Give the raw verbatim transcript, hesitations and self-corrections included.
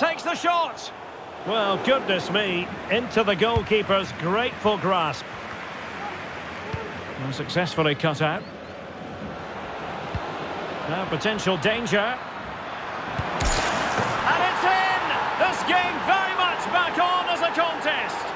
Takes the shot. Well, goodness me, into the goalkeeper's grateful grasp. And successfully cut out. Now potential danger. And it's in! This game very much back on as a contest.